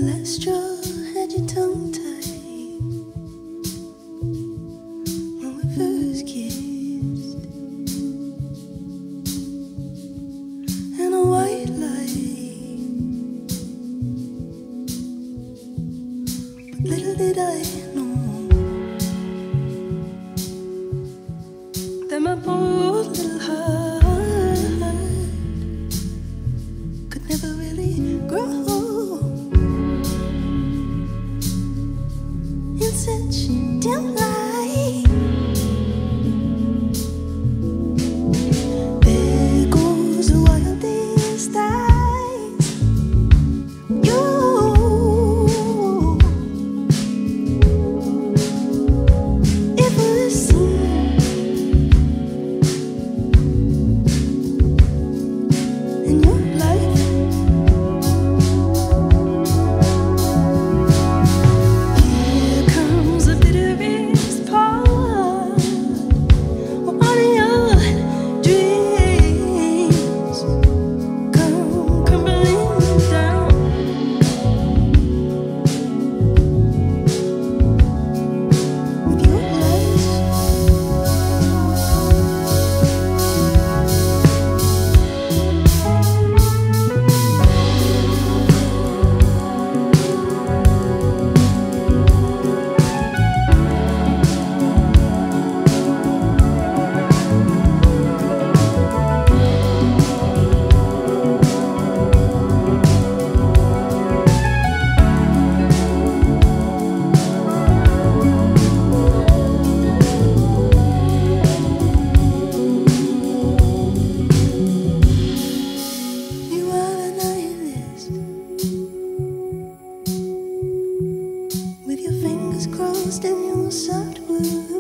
last straw had your tongue tied when we first kissed, and a white light. But little did I know that my poor little heart could never really grow in such dim light. There goes the wildest eyes. You, it was seen in your life. Here comes the bitterest part. All of your dreams come crumbling down. With your lies. You are a nihilist with your fingers crossed and your soft words.